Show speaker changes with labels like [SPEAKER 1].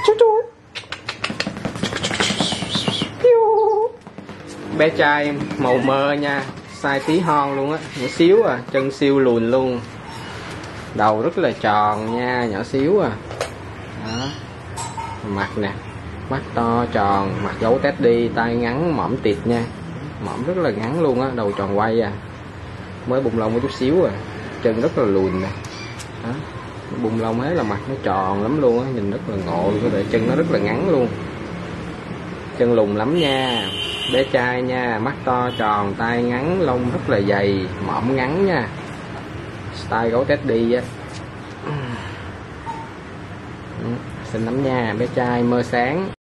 [SPEAKER 1] Bé trai màu mơ nha, size tí hon luôn á, nhỏ xíu à, chân siêu lùn luôn, đầu rất là tròn nha, nhỏ xíu à. Đó. Mặt nè, mắt to tròn, mặt gấu teddy, tay ngắn mõm tịt nha, mõm rất là ngắn luôn á, đầu tròn quay à, mới bụng lông một chút xíu à, chân rất là lùn nè. Đó. Bụng lông ấy là mặt nó tròn lắm luôn á, nhìn rất là ngộ luôn, để chân nó rất là ngắn luôn, chân lùn lắm nha. Bé trai nha, mắt to tròn, tay ngắn, lông rất là dày, mõm ngắn nha, style gấu teddy á. Xinh lắm nha, bé trai mơ sáng.